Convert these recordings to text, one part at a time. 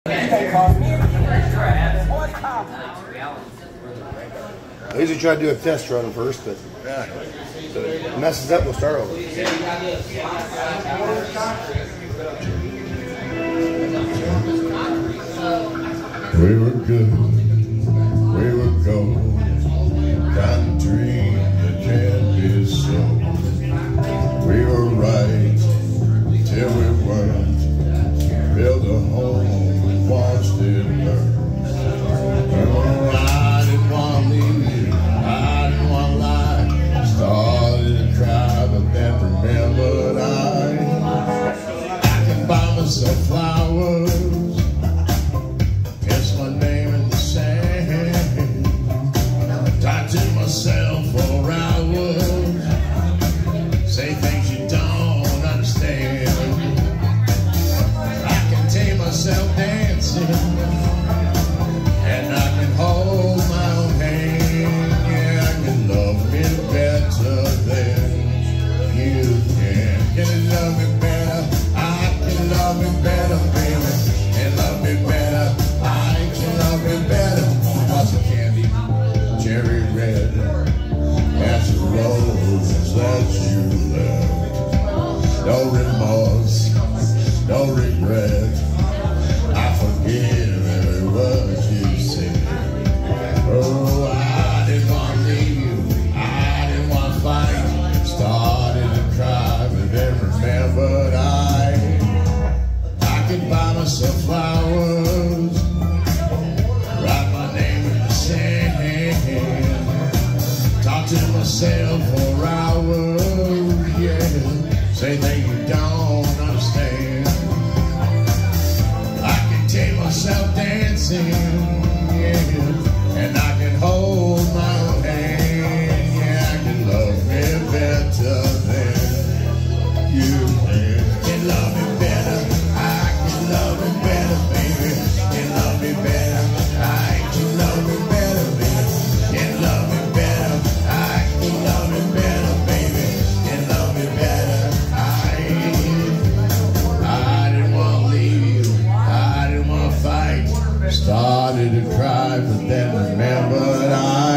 I usually try to do a test run first, but if it messes up, we'll start over. We were good, we were gold, kind of dream that can't be so. We were right till we weren't, built a home and watched it burn. Oh, I didn't want to leave you, I didn't want to lie. Started to cry, but then remembered I can buy myself flowers, kiss my name in the sand, talk to myself for hours, say things you don't understand. I can take myself dancing, and I can hold my own hand. Yeah, I can love me better than you can. Can you love me better? I can love me better, baby. Can love me better? I can love me better. Lots of candy, cherry red, that's the roses that you left. No remorse, no regret. I forgive every word you said. Oh, I didn't want to leave you, I didn't want to fight. Started to cry, but then remembered I could buy myself flowers, write my name in the sand, talk to myself for hours, yeah, say things you don't understand. I can take myself dancing, yeah, and I can hold my own hand. Yeah, I can love me better than you can. Can love me better, I can love me better, baby. Can love me better, I can love me better, baby. Can love me better, I can love me better, baby. Can love me better, I didn't want to leave you, I didn't want to fight. Started to cry, but then remembered I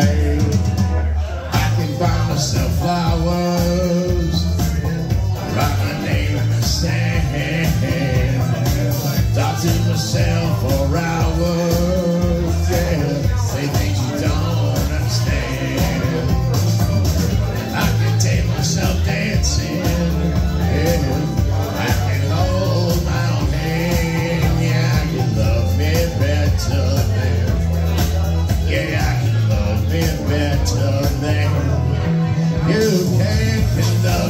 can buy myself flowers, write my name in the sand, talk to myself for hours, yeah, say things you don't understand. I can take myself dancing, yeah, I can hold my own hand. Yeah, I can love me better than, yeah, I can love me better than you can love